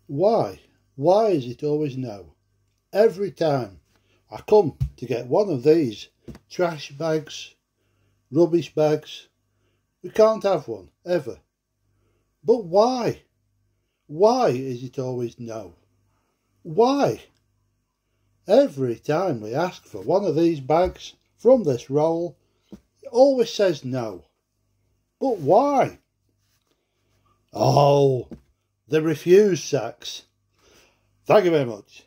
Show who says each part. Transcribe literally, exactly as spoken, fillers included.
Speaker 1: Why? Why is it always no? Every time I come to get one of these trash bags, rubbish bags, we can't have one, ever. But why? Why is it always no? Why? Every time we ask for one of these bags from this roll, it always says no. But why? Oh, the refuse sacks. Thank you very much.